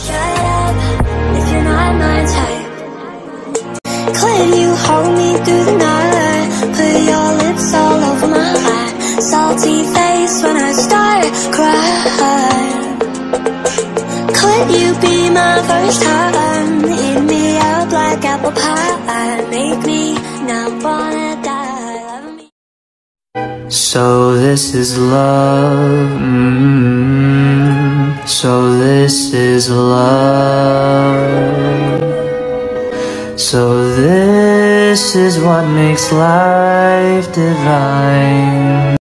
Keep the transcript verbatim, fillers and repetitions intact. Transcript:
Shut up if you're not my type. Could you hold me through the night? Put your lips all over my eye. Salty face when I start crying. Could you be my first time? Eat me up like apple pie. Make me not wanna die. Love me. So this is love. Mm-hmm. So this is love. So this is what makes life divine.